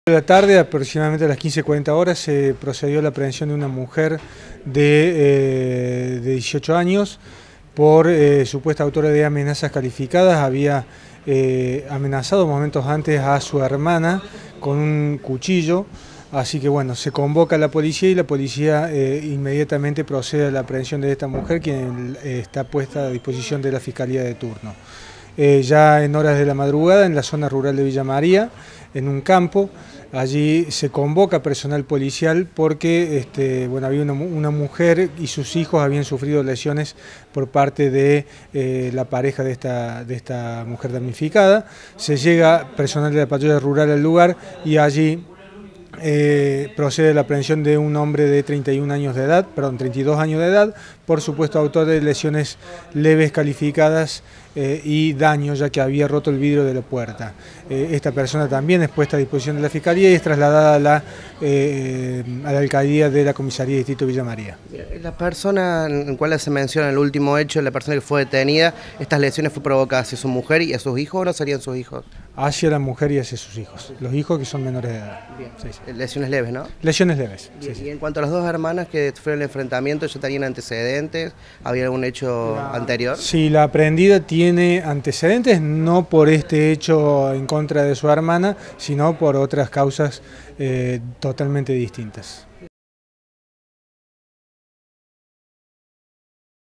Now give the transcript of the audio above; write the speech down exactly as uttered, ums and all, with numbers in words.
De la tarde, aproximadamente a las quince cuarenta horas, se procedió a la aprehensión de una mujer de, eh, de dieciocho años por eh, supuesta autora de amenazas calificadas. Había eh, amenazado momentos antes a su hermana con un cuchillo, así que bueno, se convoca a la policía y la policía eh, inmediatamente procede a la aprehensión de esta mujer, quien eh, está puesta a disposición de la Fiscalía de turno. Eh, ya en horas de la madrugada, en la zona rural de Villa María, en un campo, allí se convoca personal policial porque este, bueno, había una, una mujer y sus hijos habían sufrido lesiones por parte de eh, la pareja de esta, de esta mujer damnificada. Se llega personal de la patrulla rural al lugar y allí Eh, procede la aprehensión de un hombre de treinta y un años de edad, perdón, treinta y dos años de edad, por supuesto autor de lesiones leves calificadas eh, y daño, ya que había roto el vidrio de la puerta. Eh, esta persona también es puesta a disposición de la Fiscalía y es trasladada a la, eh, a la alcaldía de la Comisaría de Distrito Villa María. La persona en cual se menciona el último hecho, la persona que fue detenida, estas lesiones fue provocadas hacia su mujer y a sus hijos, ¿o no serían sus hijos? Hacia la mujer y hacia sus hijos, los hijos que son menores de edad. Bien. Sí, sí. Lesiones leves, ¿no? Lesiones leves. Bien. Sí, Y sí. en cuanto a las dos hermanas que fueron el enfrentamiento, ¿ya tenían antecedentes? ¿Había algún hecho La... anterior? Sí, la aprehendida tiene antecedentes, no por este hecho en contra de su hermana, sino por otras causas eh, totalmente distintas.